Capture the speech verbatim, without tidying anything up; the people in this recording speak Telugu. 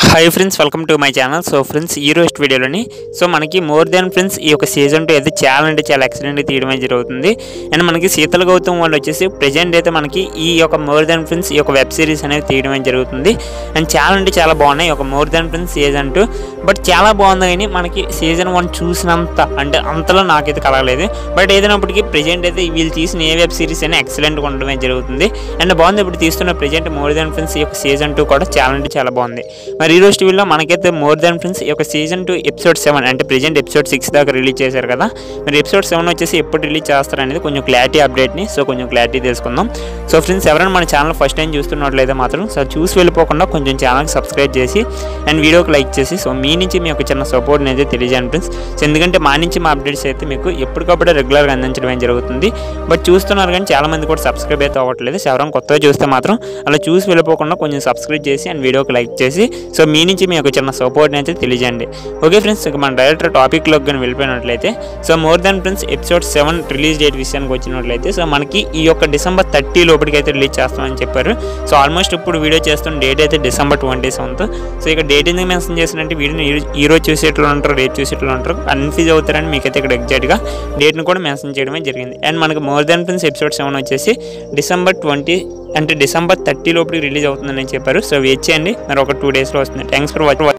Hi friends, welcome to my channel. So friends, ఈ రోజు వీడియోలోని సో మనకి మోర్ దెన్ ఫ్రెండ్స్ ఈ యొక్క సీజన్ టూ అయితే చాలా అంటే చాలా ఎక్సలెంట్గా తీయడం జరుగుతుంది. అండ్ మనకి శీతల గౌతమ్ వాళ్ళు వచ్చేసి ప్రజెంట్ అయితే మనకి ఈ యొక్క మోర్ దెన్ ఫ్రెండ్స్ ఈ యొక్క వెబ్ సిరీస్ అనేది తీయడం జరుగుతుంది. అండ్ చాలా అంటే చాలా బాగున్నాయి ఈ యొక్క more than friends season two. But చాలా బాగుంది, కానీ మనకి సీజన్ వన్ చూసినంత అంటే అంతలో నాకైతే కలగలేదు. బట్ ఏదైనప్పటికీ ప్రజెంట్ అయితే వీళ్ళు తీసిన ఏ వెబ్ సిరీస్ అయినా ఎక్సలెంట్గా ఉండడమే జరుగుతుంది. అండ్ బాగుంది. ఇప్పుడు తీస్తున్న ప్రజెంట్ మోర్ దెన్ ఫ్రెండ్స్ ఈ యొక్క సీజన్ టూ కూడా చాలా అంటే చాలా బాగుంది. మరి ఈ రోజు టీవీలో మనకైతే మోర్ దెన్ ఫ్రెండ్స్ ఈ యొక్క సీజన్ టూ ఎపిసోడ్ సెవెన్ అంటే ప్రజెంట్ ఎపిసోడ్ సిక్స్ దాకా రిలీజ్ చేశారు కదా. మరి ఎపిసోడ్ సెవెన్ వచ్చేసి ఎప్పుడు రిలీజ్ చేస్తారనేది కొంచెం క్లారిటీ అప్డేట్ని సో కొంచెం క్లారిటీ తెలుసుకుందాం. సో ఫ్రెండ్స్, ఎవరైనా మన ఛానల్ ఫస్ట్ టైం చూస్తున్నట్లయితే మాత్రం సో చూసి వెళ్ళిపోకుండా కొంచెం ఛానల్కి సబ్స్క్రైబ్ చేసి అండ్ వీడియోకి లైక్ చేసి సో మీ నుంచి మీ యొక్క చిన్న సపోర్ట్ని అయితే తెలియజేయండి ఫ్రెండ్స్. సో ఎందుకంటే మా నుంచి మా అప్డేట్స్ అయితే మీకు ఎప్పటికప్పుడు రెగ్యులర్గా అందించడం జరుగుతుంది. బట్ చూస్తున్నారు కానీ చాలామంది కూడా సబ్స్క్రైబ్ అయితే అవ్వట్లేదు. సో ఎవరైనా కొత్తగా చూస్తే మాత్రం అలా చూసి వెళ్ళిపోకుండా కొంచెం సబ్స్క్రైబ్ చేసి అండ్ వీడియోకి లైక్ చేసి సో మీ నుంచి మీ యొక్క చిన్న సపోర్ట్ని అయితే తెలియజేయండి. ఓకే ఫ్రెండ్స్, ఇక మన డైరెక్టర్ టాపిక్లోకి కానీ వెళ్ళిపోయినట్లయితే so more than friends episode seven release date విషయానికి వచ్చినట్లయితే సో మనకి ఈ యొక్క డిసెంబర్ థర్టీ లోపలికి అయితే రిలీజ్ చేస్తామని చెప్పారు. సో ఆల్మోస్ట్ ఇప్పుడు వీడియో చేస్తున్న డేట్ అయితే డిసెంబర్ ట్వంటీ సెవెంత్. సో ఇక డేట్ ఎందుకు మెన్షన్ చేసినట్టు వీడియోని ఈ రోజు చూసేట్లు ఉంటారు, రేపు చూసేట్లు ఉంటారు, కన్ఫ్యూజ్ అవుతారని మీకైతే ఇక్కడ ఎగ్జాక్ట్గా డేట్ని కూడా మెన్షన్ చేయడమే జరిగింది. అండ్ మనకి more than friends episode seven వచ్చేసి డిసెంబర్ ట్వంటీ అంటే డిసెంబర్ థర్టీ లోపలికి రిలీజ్ అవుతుందని చెప్పారు. సో వెయిట్ చేయండి, మరి ఒక టూ డేస్లో వస్తుంది. Thanks for watching.